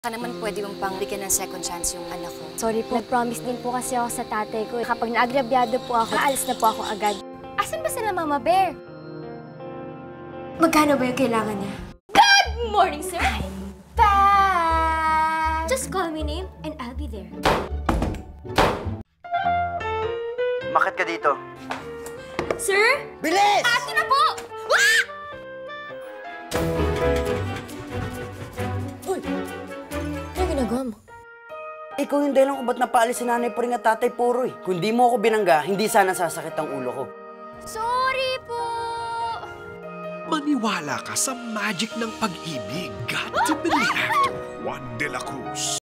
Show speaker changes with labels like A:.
A: Baka naman pwede mong pang bigyan ng second chance yung anak ko.
B: Sorry po, nag-promise din po kasi ako sa tatay ko. Kapag naagrabyado po ako, aalis na po ako agad. Asan ba sila, Mama Bear? Magkano ba yung kailangan niya? Good morning, sir! I'm back! Just call me name and I'll be there.
C: Bakit ka dito?
B: Sir?
C: Bilis!
B: Ate na po! Ah! Uy! Ano ginagawa mo?
C: Ikaw yung dahilan kung ba't napaalis si nanay pa rin at tatay puro eh. Kung di mo ako binangga, hindi sana sasakit ang ulo ko.
B: Sorry po!
D: Maniwala ka sa magic ng pag-ibig. Got to believe. Juan de la Cruz.